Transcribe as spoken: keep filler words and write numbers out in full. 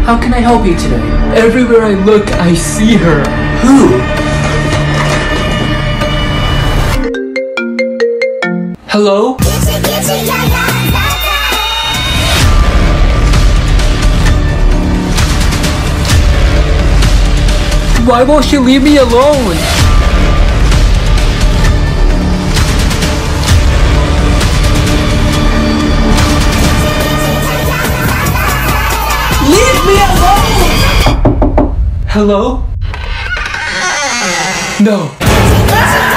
How can I help you today? Everywhere I look, I see her. Who? Hello? Why won't she leave me alone? Leave me alone! Hello? No.